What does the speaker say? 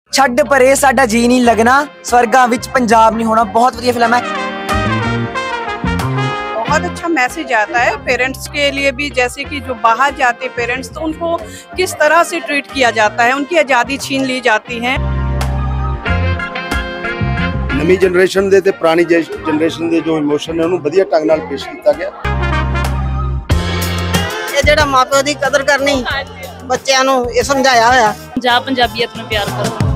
छड्ड परे साडा जी नहीं लगना, स्वर्गा विच पंजाब नहीं होना। बहुत बढ़िया फिल्म है। बहुत अच्छा मैसेज आता है पेरेंट्स के लिए भी, जैसे कि जो बाहर जाते पेरेंट्स तो उनको किस तरह से ट्रीट किया जाता है, उनकी आज़ादी छीन ली जाती है। नवी जनरेशन दे ते पुरानी जनरेशन दे जो इमोशन है उन्हें वधिया ढंग नाल पेश किया गया। ये जेड़ा माँ प्यो दी कदर करनी बच्चों नूं ये समझाया होया। पंजाब पंजाबीयत नूं प्यार करो।